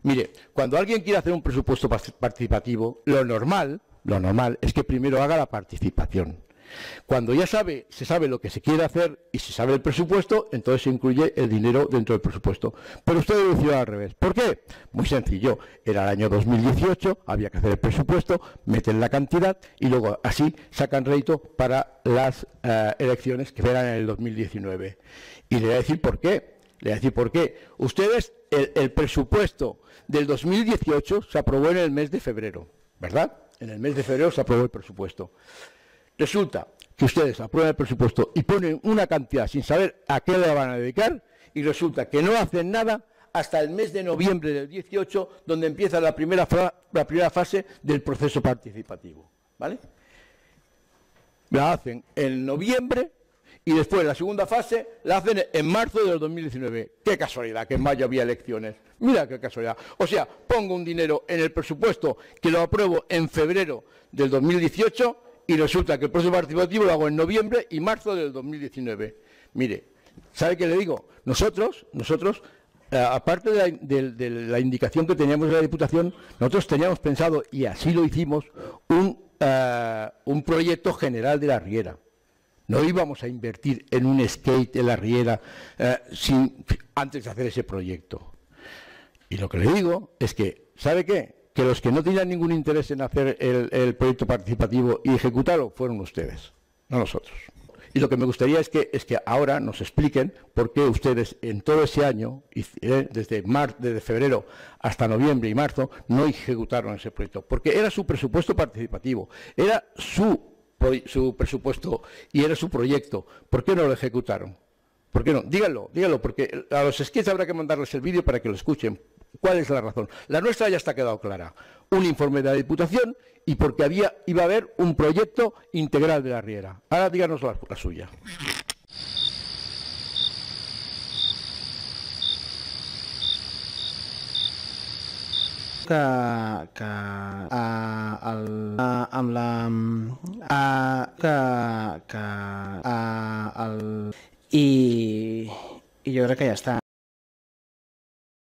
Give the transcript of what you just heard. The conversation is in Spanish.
Mire, cuando alguien quiere hacer un presupuesto participativo, lo normal es que primero haga la participación. Cuando ya se sabe lo que se quiere hacer y se sabe el presupuesto, entonces se incluye el dinero dentro del presupuesto. Pero usted lo decidió al revés. ¿Por qué? Muy sencillo. Era el año 2018, había que hacer el presupuesto, meten la cantidad y luego así sacan rédito para las elecciones que serán en el 2019. Y le voy a decir por qué. Ustedes, el presupuesto del 2018 se aprobó en el mes de febrero, ¿verdad? En el mes de febrero se aprobó el presupuesto. Resulta que ustedes aprueban el presupuesto y ponen una cantidad sin saber a qué le van a dedicar y resulta que no hacen nada hasta el mes de noviembre del 18, donde empieza la primera fase del proceso participativo, ¿vale? La hacen en noviembre y después la segunda fase la hacen en marzo del 2019. ¡Qué casualidad que en mayo había elecciones! Mira qué casualidad. O sea, pongo un dinero en el presupuesto que lo apruebo en febrero del 2018 y resulta que el proceso participativo lo hago en noviembre y marzo del 2019. Mire, ¿sabe qué le digo? Nosotros aparte de la indicación que teníamos de la Diputación, nosotros teníamos pensado, y así lo hicimos, un proyecto general de la Riera. No íbamos a invertir en un skate en la Riera antes de hacer ese proyecto. Y lo que le digo es que, ¿sabe qué? Que los que no tenían ningún interés en hacer el proyecto participativo y ejecutarlo fueron ustedes, no nosotros. Y lo que me gustaría es que ahora nos expliquen por qué ustedes en todo ese año, desde febrero hasta noviembre y marzo, no ejecutaron ese proyecto. Porque era su presupuesto participativo, era su presupuesto y era su proyecto. ¿Por qué no lo ejecutaron? ¿Por qué no? Díganlo, porque a los sketches habrá que mandarles el vídeo para que lo escuchen. ¿Cuál es la razón? La nuestra ya está quedado clara. Un informe de la Diputación y porque iba a haber un proyecto integral de la Riera. Ahora díganos la suya. I jo crec que ja està.